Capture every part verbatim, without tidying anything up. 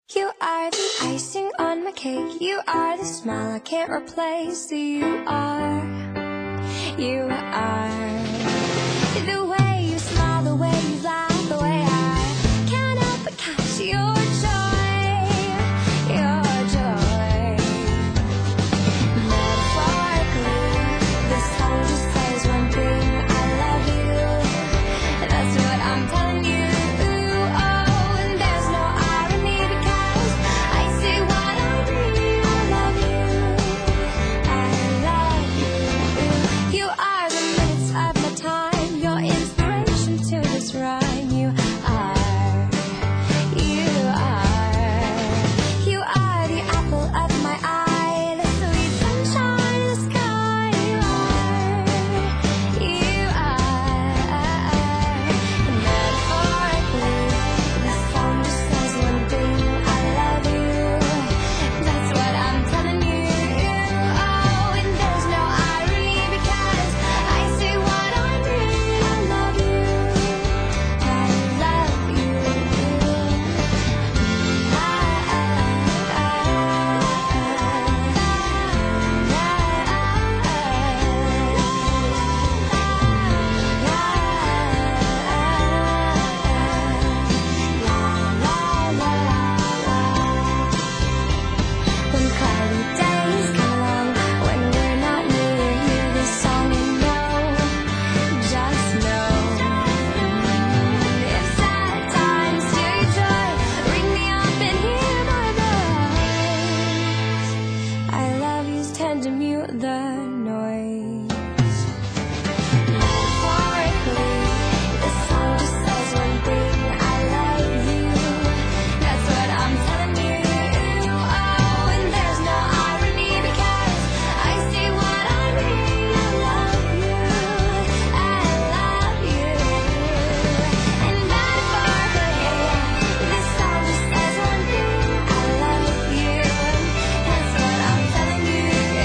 You are the icing on my cake. You are the smile I can't replace. You are, you are the way you smile, the way you laugh, the way I can't help but catch your joy, your joy. Metaphorically, this song just says one thing: I love you. That's what I'm telling you. Tend to mute the noise. Metaphorically, this song just says one thing: I love you. That's what I'm telling you. Oh, and there's no irony because I say what I mean. I love you. I love you. And metaphorically, this song just says one thing: I love you. That's what I'm telling you.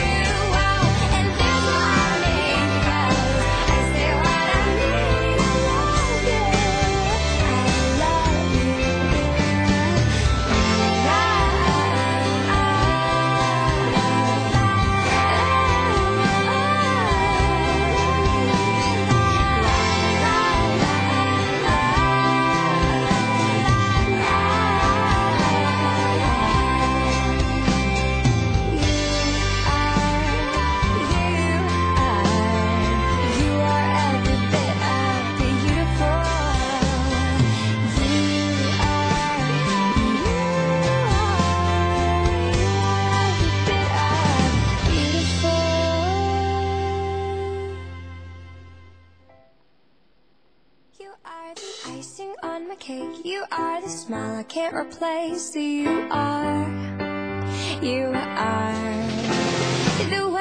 You are the icing on my cake. You are the smile I can't replace. You are, you are the